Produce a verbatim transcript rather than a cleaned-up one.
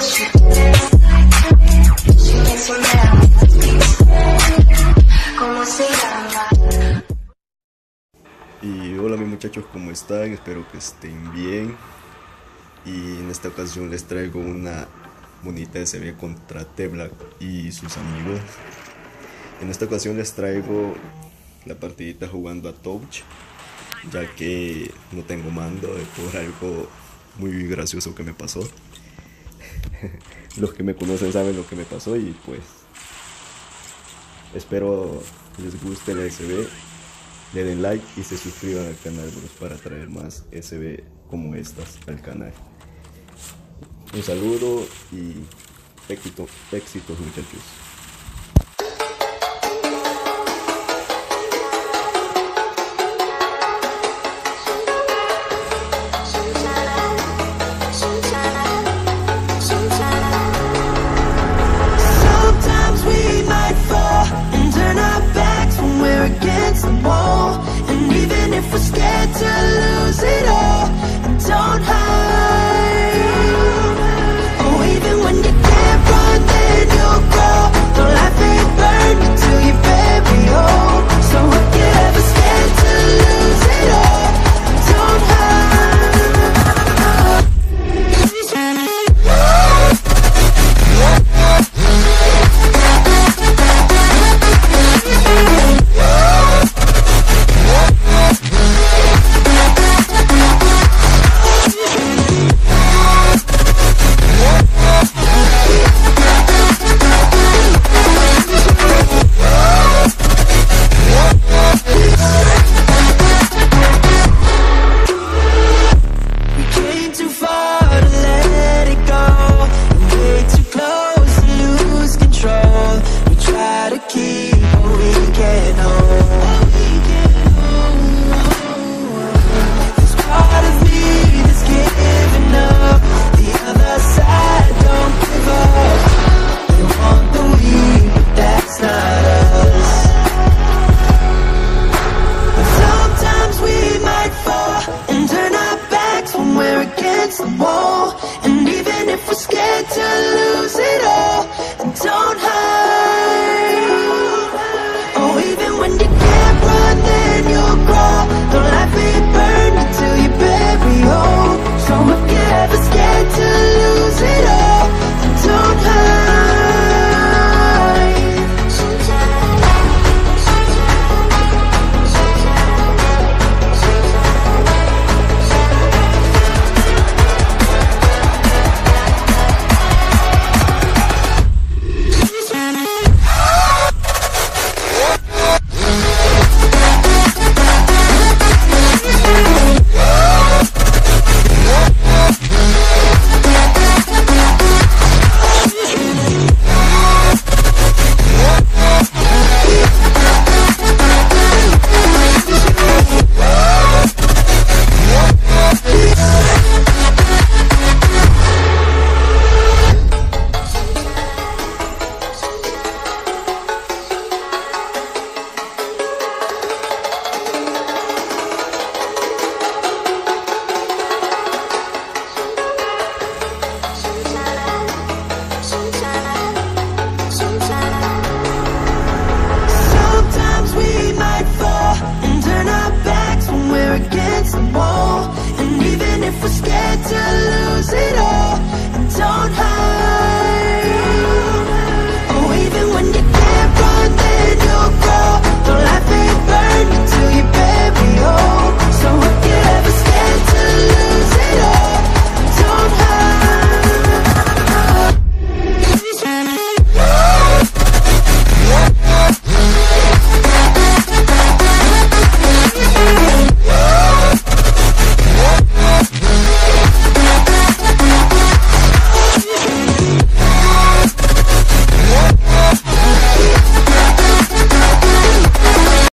Y hola mis muchachos, ¿cómo están? Espero que estén bien. Y en esta ocasión les traigo una bonita S B contra T-Black y sus amigos. En esta ocasión les traigo la partidita jugando a Touch, ya que no tengo mando por algo muy gracioso que me pasó. Los que me conocen saben lo que me pasó y pues espero les guste la S B. Le den like y se suscriban al canal, bros, para traer más S B como estas al canal. Un saludo y éxito, éxitos muchachos. And even if we're scared to